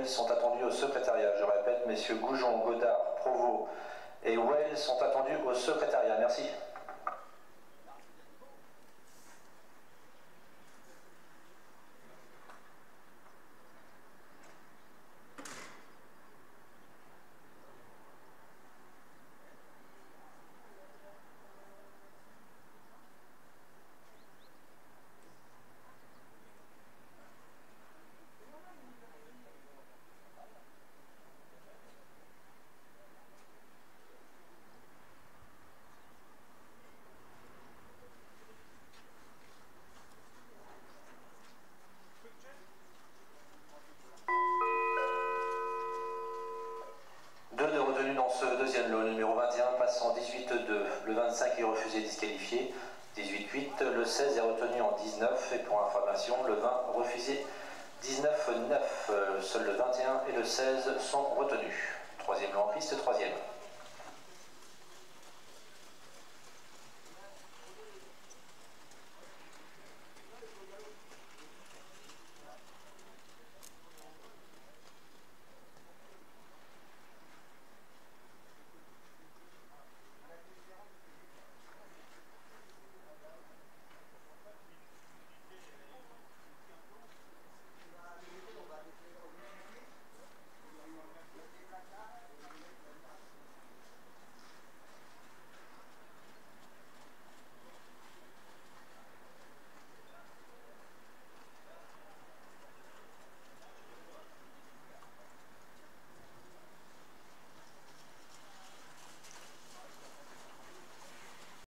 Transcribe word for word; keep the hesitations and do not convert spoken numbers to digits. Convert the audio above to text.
Wells sont attendus au secrétariat. Je répète, messieurs Goujon, Godard, Provost et Wells sont attendus au secrétariat. Merci. Deux de retenus dans ce deuxième lot, le numéro vingt et un passant dix-huit deux, le vingt-cinq est refusé disqualifié, dix-huit huit, le seize est retenu en dix-neuf et pour information, le vingt refusé dix-neuf neuf, seul le vingt et un et le seize sont retenus. Troisième lot en piste, troisième.